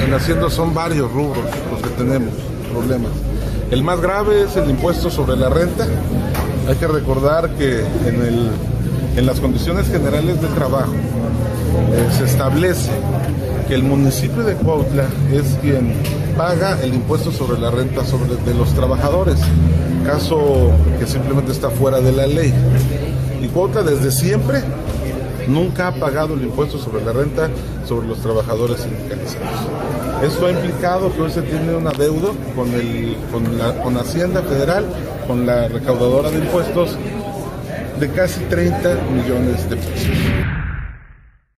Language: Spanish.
en Hacienda son varios rubros los que tenemos problemas. El más grave es el impuesto sobre la renta. Hay que recordar que en las condiciones generales de trabajo se establece que el municipio de Cuautla es quien paga el impuesto sobre la renta de los trabajadores, caso que simplemente está fuera de la ley. Y Cuautla desde siempre nunca ha pagado el impuesto sobre la renta sobre los trabajadores sindicalizados. Esto ha implicado que hoy se tiene un adeudo con Hacienda Federal, con la recaudadora de impuestos, de casi 30 millones de pesos.